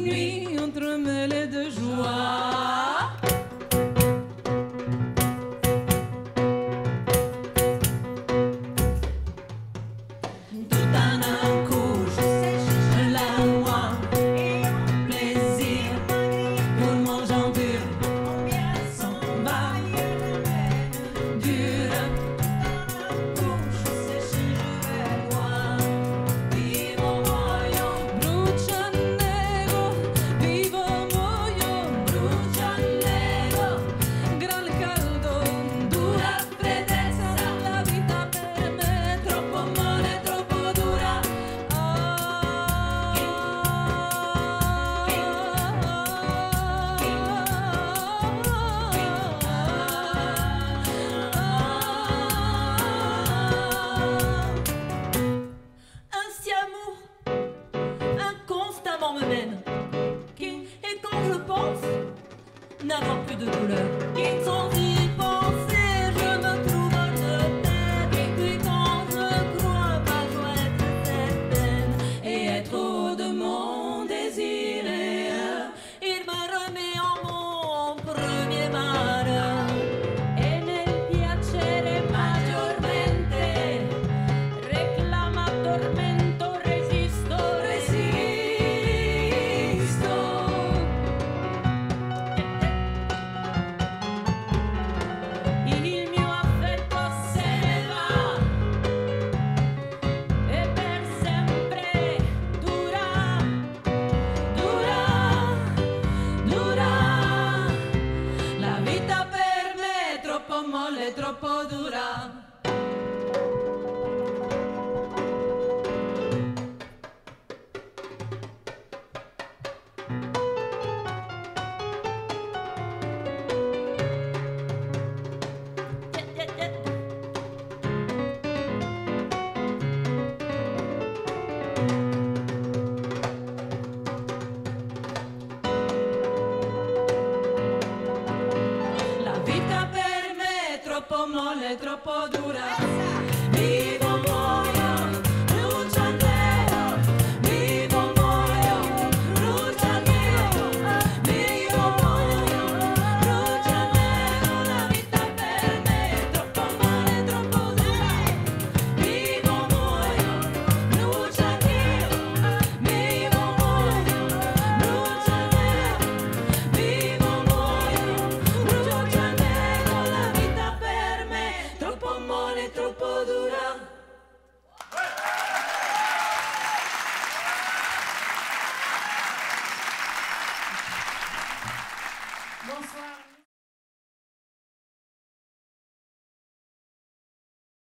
nuit entremêlée de joie. Tout en un coup, je la vois, plaisir, pour mon j'en dur, s'en va, dure. Vivo muoio, brucia nego, vivo muoio, brucia nego, gran caldo, dura freddezza, la vita per me è troppo mole, troppo dura. Un siamour inconstamment me mène, et quand je pense n'avoir plus de douleur, sans y penser je me trouve de tête, et puis quand je crois pas être cette peine et être haut de mon désir, il me remet en mon premier malheur. E nel piacere maggiormente reclama tormento, resisto, resisto. Il mio affetto se ne va e per sempre dura, dura, dura. La vita per me è troppo molle, troppo dura. La vita per me è troppo molle, troppo dura. Vivo